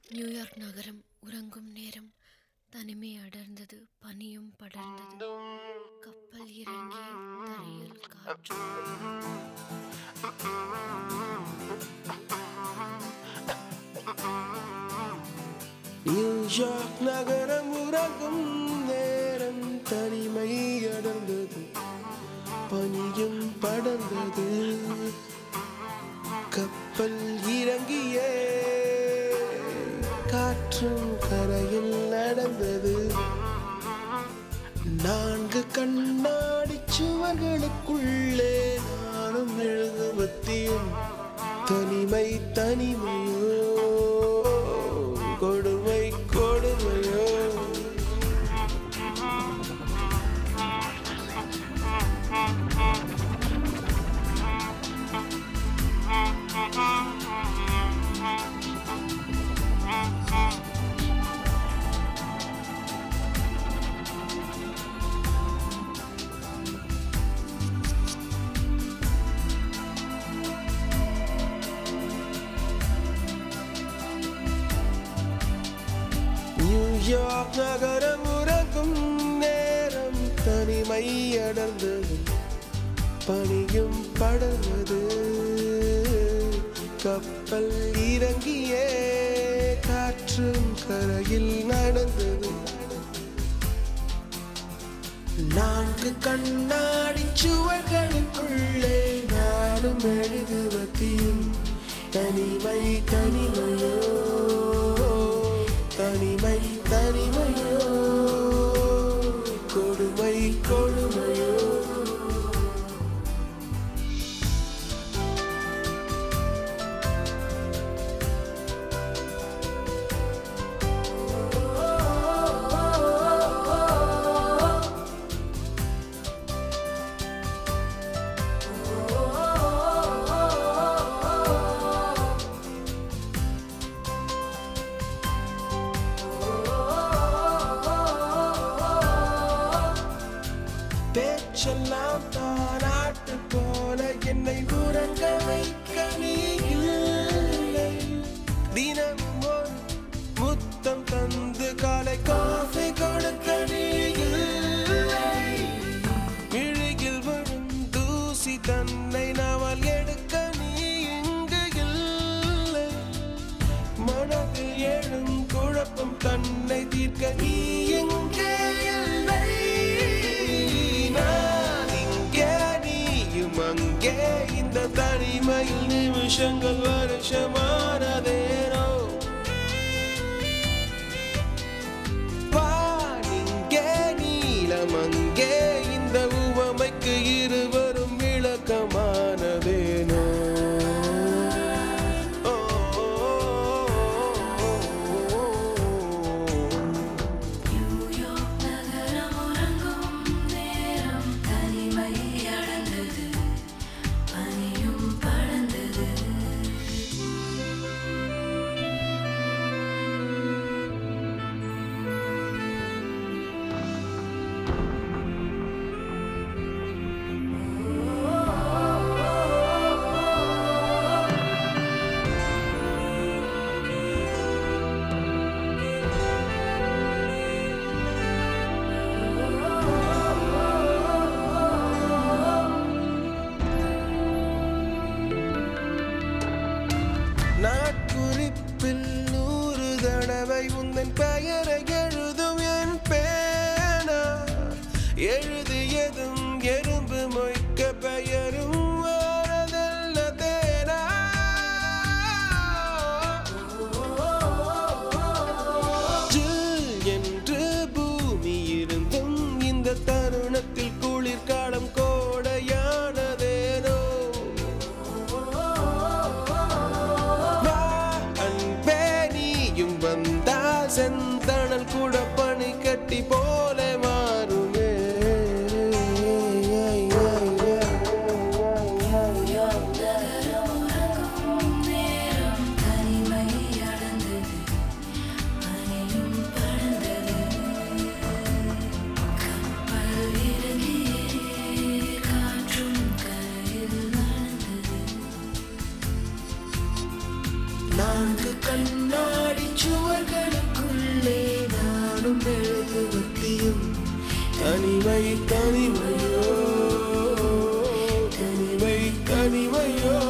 New York நகரம் உறங்கும் நேரம். தனிமை அடர்ந்தது, பனியும் படர்ந்தது. கப்பல் இறங்கி தரையில் காற்று. நியூயார்க் நகரம் உறங்கும் நேரம். தனிமை அடர்ந்தது, பனியும் படர்ந்தது. கப்பல் இறங்கியே காற்றும் கரையில் நடந்தது. 4 கண்ணாடி சுவர்களுக்குள்ளே நானும் எழுதுவத்தியும். தனிமை தனிமையோ, கொடுமை கொடுமையோ. நியூயார்க் நகரம் உறங்கும் நேரம். தனிமை அடர்ந்தது, பனியும் படர்ந்தது. கப்பல் இறங்கியே காற்றும் கரையில் நடந்தது. 4 கண்ணாடி சுவர்களுக்குள்ளே நானும் எழுதுவதியும். தனிமை தனிமையோ, தனிமை தனிமையோ, கொடுமை கொடுமையோ. பேச்செல்லாம் தானாட்டு போல என்னை உறங்க வைக்க நீ இல்லை. தினமும் ஒரு முத்தம் தந்து காலை காஃபி கொடுக்க நீ இல்லை. விழியில் வரும் தூசி தன்னை நாவல் எடுக்க நீ இங்கு இல்லை. மனதில் எழும் குழப்பம் தன்னை தீர்க்க நீ எங்கே இல்லை. அங்கே இந்த தனிமையில் நிமிஷங்கள் வருஷமானதேனோ. வானிங்கே நீலம், அங்கே இந்த உவமைக்கு இருவரும் விளக்கமானதேனோ. நாட்குறிப்பில் 100 தடவை உந்தன் பெயரை எழுதும் என் பேனா. எழுதியதும் எறும்பு மொய்க்க பெயரும் வரதல்ல தேனா. ஜில் என்று பூமி இருந்தும் இந்த தருணத்தில் குளிர்காலம் கோடையானதேனோ. வந்தால் செந்தணல் கூட பனி கட்டி போல மாறுமே. நான்கு கண்ணாடி சுவர்களுக்குள்ளே நானும் எழுதுவத்தியும் தனிமை தனிமையோ தனிமை தனிமையோ